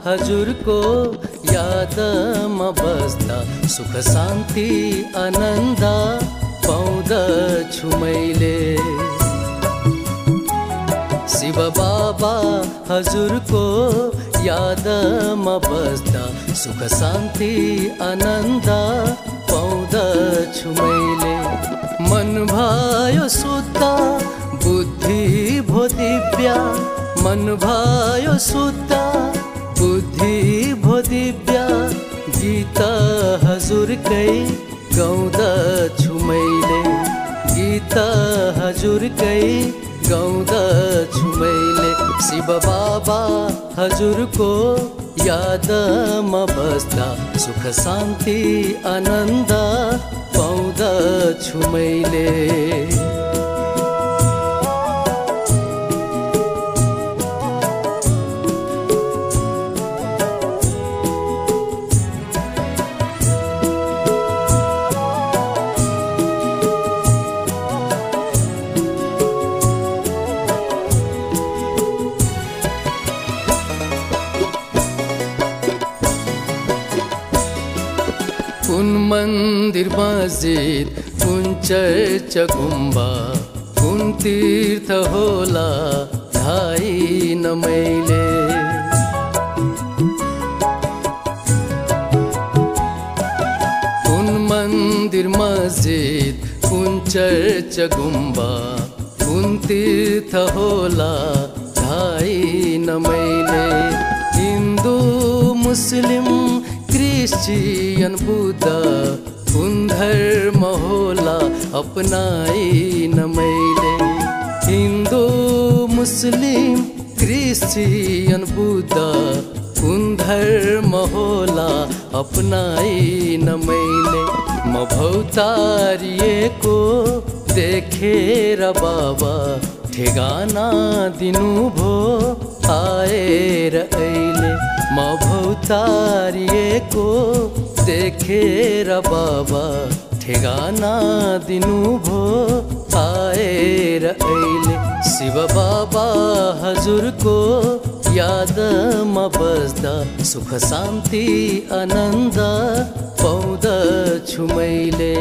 हजुरको यादमा बस्दा सुख शान्ति आनन्द पाउँदछु मैले। शिव बाबा हजुरको यादमा बस्दा सुख शान्ति आनन्द पाउँदछु मैले। मन भयो शुद्ध बुद्धि भो दिव्य, मन भयो शुद्ध बुद्धि भो दिव्य, गीत हजुरकै गाउँदछु मैले। गीत हजुरकै गाउँदछु मैले। शिव बाबा हजुरको यादमा बस्दा सुख शान्ति आनन्द पाउँदछु मैले। कुन मन्दिर मस्जिद, कुन चर्च गुम्बा, कुन तीर्थ होला थाहै न मैले। कुन मन्दिर मस्जिद, कुन चर्च गुम्बा, कुन तीर्थ होला थाहै न मैले। हिन्दू मुस्लिम क्रिश्चियन बुद्ध कुन धर्म होला अपनाइ न मैले। हिन्दू मुस्लिम क्रिश्चियन बुद्ध कुन धर्म होला अपनाइ न मैले। म भौतारिएको देखेर बाबा ठेगाना दिनुभो आएर अहिले। म भौतारिएको देखेर बाबा ठेगाना दिनुभो आएर अहिले। शिव बाबा हजुरको यादमा बस्दा सुख शान्ति आनन्द पाउँदछु मैले।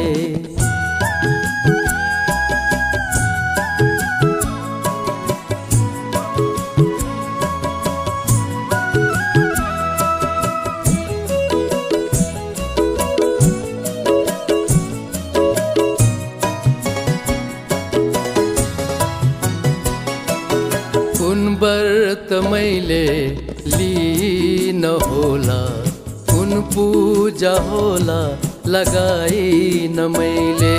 कुन व्रत मैले लिन होला, कुन पूजा होला लगाइन मैले।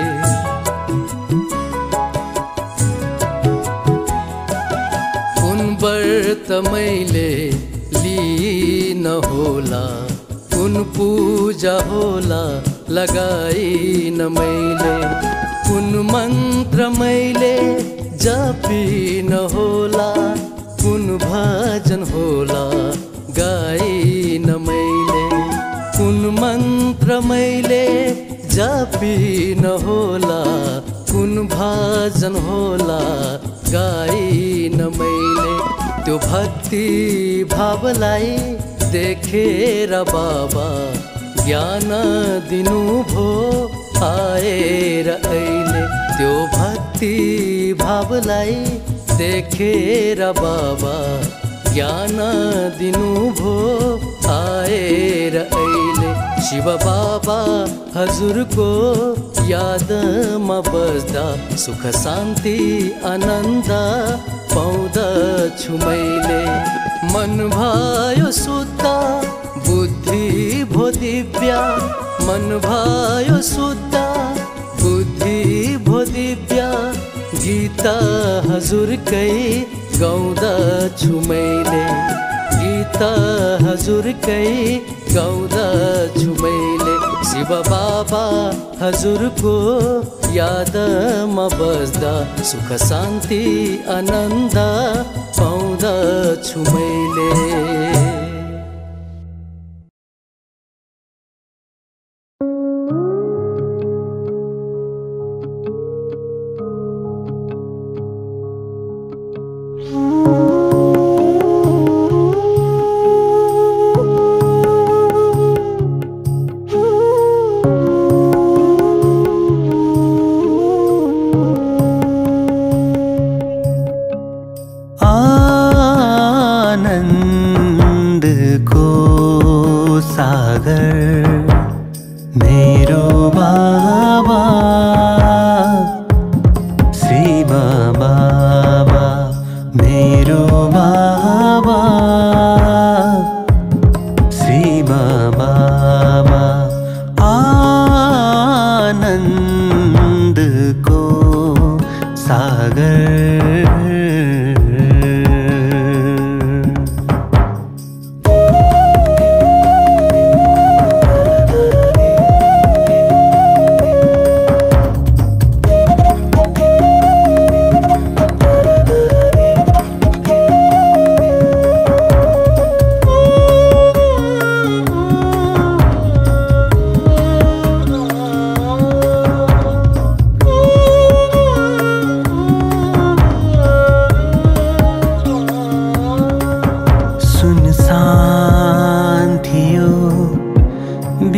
कुन व्रत मैले लिन होला, कुन पूजा होला लगाइन मैले। कुन मन्त्र मैले जपिन होला, कुन भजन होला गाइन मैले। कुन मन्त्र मैले जपिन होला, कुन भजन होला गाइन मैले। त्यो भक्ति भावलाई देखेर बाबा ज्ञान दिनुभो आएर अहिले। त्यो भक्ति भावलाई देखेर बाबा ज्ञान दिनुभो आएर अहिले। शिव बाबा हजुरको यादमा बस्दा सुख शान्ति आनन्द पाउँदछु मैले। मन भयो शुद्ध बुद्धि भो दिव्य, मन भयो शुद्ध बुद्धि भो दिव्य, गीत हजुरकै गाउँदछु मैले। गीत हजुरकै गाउँदछु मैले। शिव बाबा हजुरको यादमा बस्दा सुख शान्ति आनन्द पाउँदछु मैले।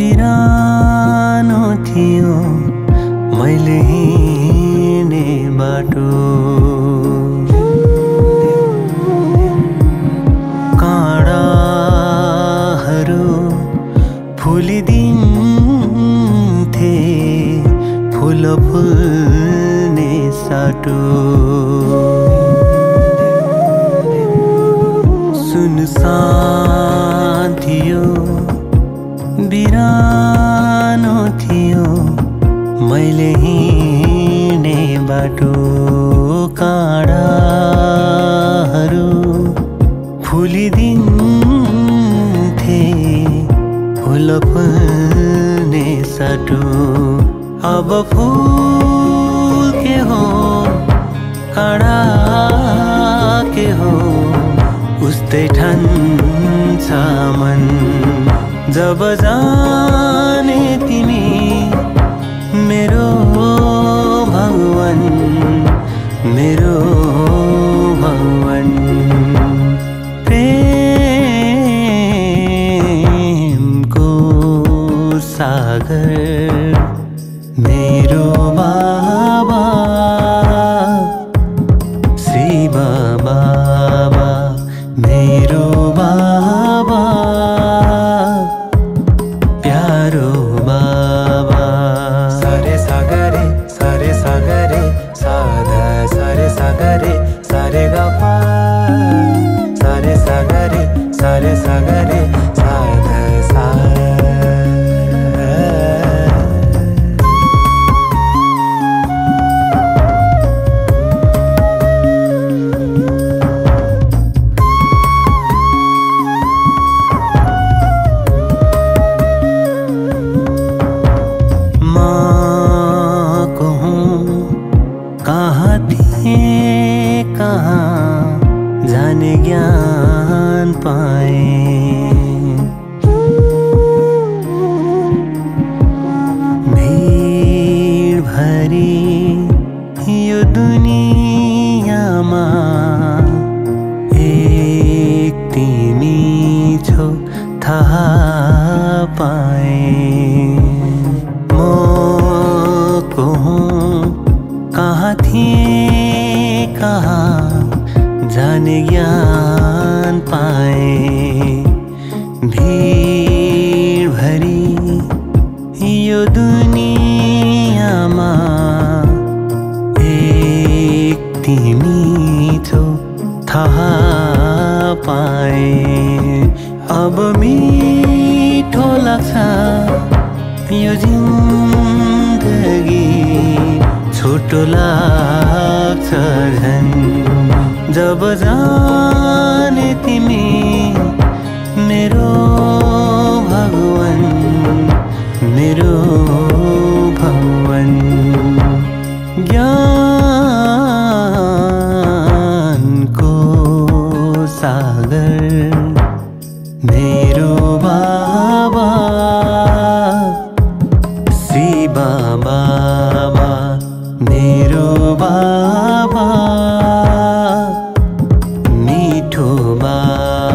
बिरानो थियो मैले हिँड्ने बाटो, काँडाहरू फुलिदिन्थे फुल फुल्ने साटो, सुनसान थियो बिरानो थियो मैले हिँड्ने बाटो, काँडाहरू फुलिदिन्थे फुल फुल्ने साटो। अब फूल के हो काँडा के हो उस्तै ठान्छ मन, जब जाने तिमी मेरो भगवान मेरो भगवान। प्रेमको सागर मेरो बाबा शिव बाबा मेरो बाबा प्यारो बाबा। सारे सागरे साधा सारे सागरे सारे गपा, सारे सागरे साधा सा। कहाँ जाने ज्ञान पाए, भीड़ भरी यो दुनियाँमा एक तिमी छौ थाहा पाए। म को हुँ कहाँ थिए कहाँ जाने ज्ञान पाए, भीड़ भरी यो दुनियाँमा एक तिमी छौ थाहा पाए। अब मिठो लाग्छ यो जिन्दगी, छोटो लाग्छ झन् जब जाने तिमी मेरो भगवान मेरो भगवान। ज्ञानको सागर मेरो बाबा शिव बाबा मेरो बाबा मिठो बाबा।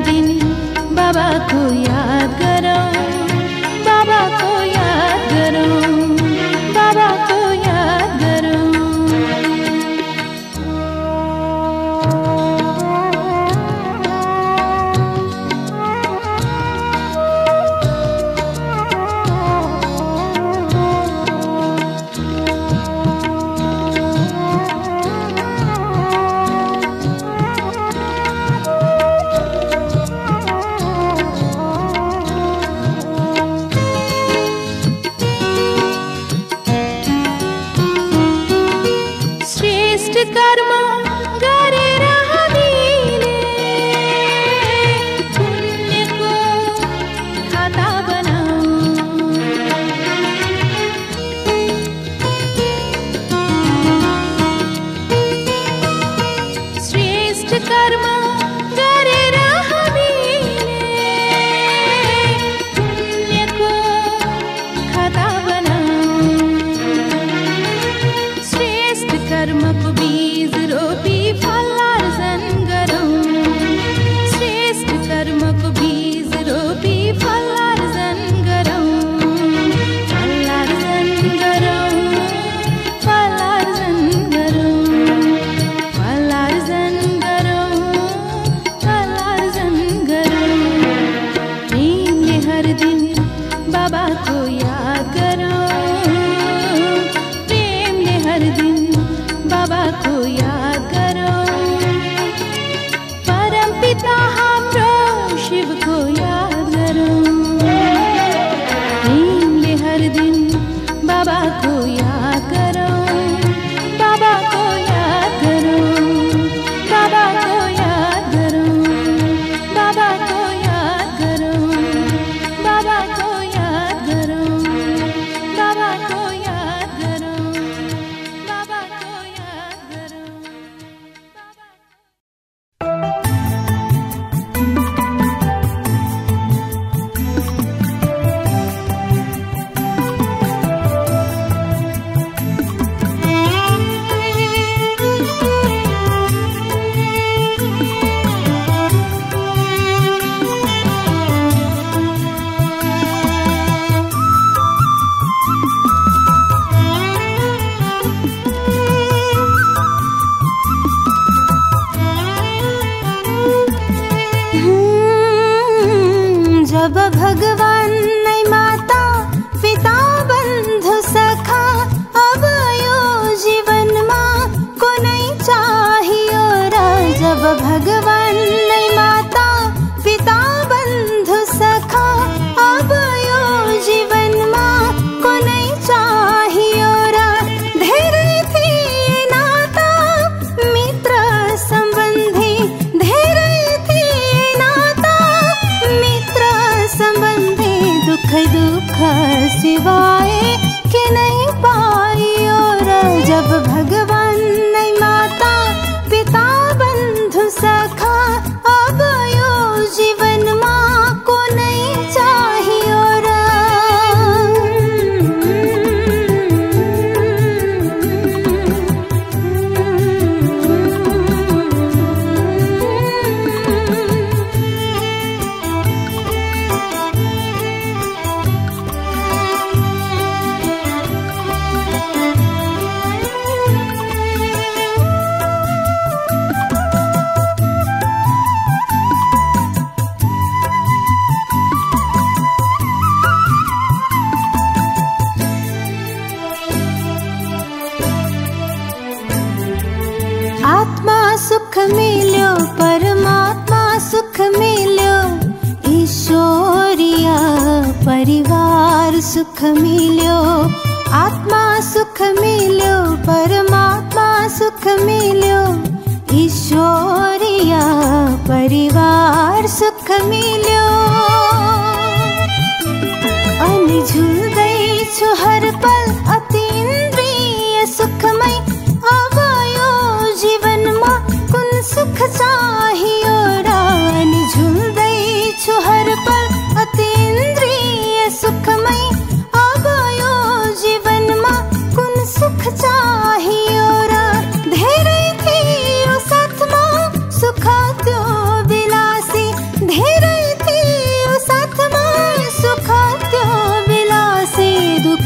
दिन बाबा को याद करो, बाबा को याद करो, बाबा को याद करो। कर्म गरेर हामीले पुण्यको खाता बनाऊ। श्रेष्ठ कर्म गरेर हामीले पुण्यको खाता बनाऊ। श्रेष्ठ कर्मको बीज रोपी फल आर्जन गरौँ। श्रेष्ठ कर्मको बीज रोपी फल आर्जन गरौँ। फल आर्जन गरौँ, फल आर्जन गरौँ, फल आर्जन गरौँ, फल आर्जन गरौँ। प्रेमले हर दिन बाबाको याद गरौँ। प्रेमले हर दिन बाबाको याद करो। परम पिता हाम्रो शिवको याद करो। प्रेमले हर दिन बाबाको याद करो। बाबाको याद करो, बाबाको याद करो, बाबाको याद करो, बाबाको याद करो, बाबाको याद करो, बाबाको याद करो। जब भगवान नै माता पिता बन्धु सखा अब यो जीवनमा कुनै चाहियो र। जब भगवान नै माता पिता बन्धु सखा अब यो जीवनमा कुनै चाहियो र। धेरै थिए नाता मित्र सम्बन्धी, धेरै थिए नाता मित्र सम्बन्धी, दुख दुख सिवाय के नहीं पाइयो र। जब भगवान नै माता पिता बन्धु सखा अब यो जीवनमा कुनै चाहियो र। आत्मा सुख मिल्यो, परमात्मा सुख मिल्यो, ईश्वरीय परिवार सुख मिल्यो। आत्मा सुख मिल्यो, परमात्मा सुख मिल्यो, ईश्वरीय परिवार सुख मिल्यो। अनि झुल्दैछु हर पल अतीन्द्रिय सुखमै। अब यो जीवनमा कुन सुख चाहियो र। अनि झुल्दैछु हर पल अतीन्द्रिय सुखमै। अब यो जीवनमा कुन सुख चाहियो र। धेरै थियो साथमा सुख त्यो विलासी,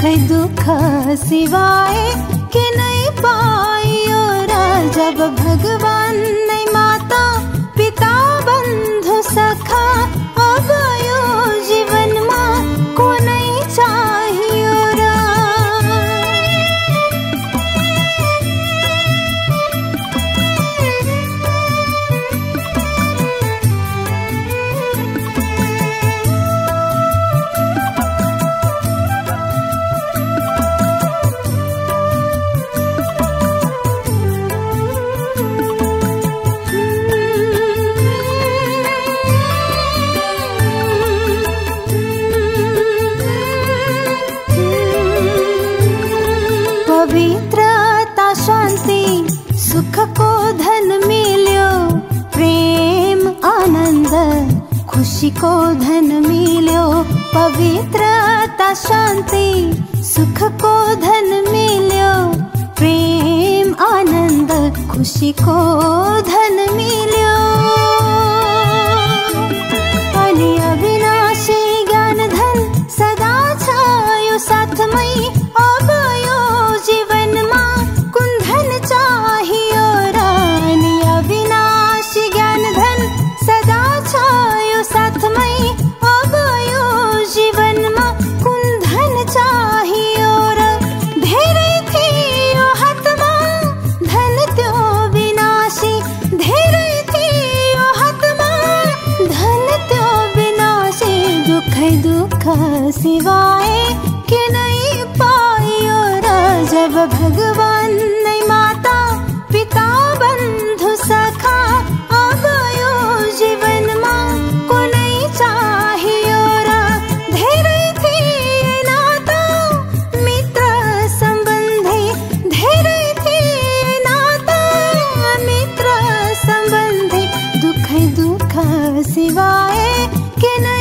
दुख सिवाय के नहीं पाइयो र। जब भगवान नहीं माता पिता बंधु सखा अब यो जीवन में को नहीं चाहियो र। पवित्रता शांति सुख को धन मिल्यो, प्रेम आनंद खुशी को धन मिल्यो। पवित्रता शांति सुख को धन मिल्यो, प्रेम आनंद खुशी को धन मिल्यो। अनि अविनाशी ज्ञान धन सदा छायो साथमै अब यो जीवन में कुन धन चाहियो र। अनि अविनाशी ज्ञान धन सदा छायो साथमै अब यो जीवन में कुन धन चाहियो र। धेरै थियो हातमा धन त्यो विनाशी, धेरै थियो हातमा धन त्यो विनाशी। दुख सिवाय के नहीं पाइयो र। जब भगवान नहीं माता पिता बंधु सखा अब यो जीवन में को नहीं चाहियो र। धेरै थिए नाता मित्र सम्बन्धी, धेरै थिए नाता मित्र सम्बन्धी। दुख सिवाय के नहीं